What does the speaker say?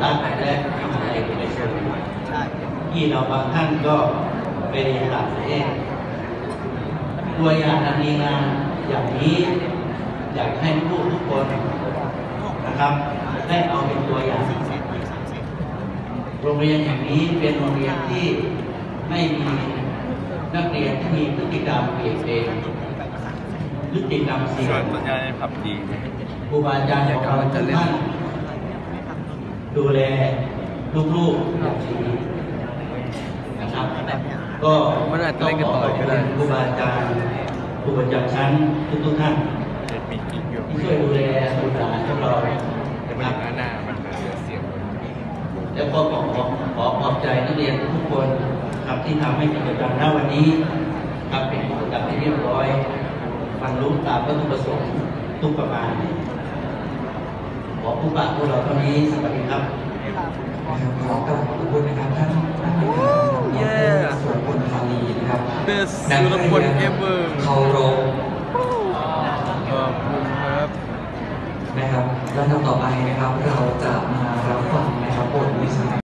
รัฐและมหาวิทยาลัยเอกชนที่เราบางท่านก็ไปเรียนต่างประเทศตัวอย่างอันดีงามอย่างนี้อยากให้ทุกคนนะครับได้เอาเป็นตัวอย่างโรงเรียนแห่งนี้เป็นโรงเรียนที่ไม่มีนักเรียนที่มีพฤติกรรมเปลี่ยนแปลงพฤติกรรมเสี่ยงครูบาอาจารย์ของเราทุกท่านดูแลลูกๆอย่างดีนะครับก็ต้องขอบคุณครูบาอาจารย์ครูประจำชั้นทุกท่านที่ช่วยดูแลบุตรหลานของเราแล้วก็ขอขอบใจนักเรียนทุกคนครับที่ทำให้กิจกรรมณวันนี้ครับเป็นกิจกรรมที่เรียบร้อยบรรลุตามวัตถุประสงค์ทุกประการขอผู้ปกครองพวกเราเท่านี้สวัสดีครับขอกราบขอบคุณนะครับท่านส่วนคนพาลีนะครับ Best สุรพล ever เคารพครับนะครับแล้วต่อไปนะครับเราจะมารับฟังนะครับบทวิชา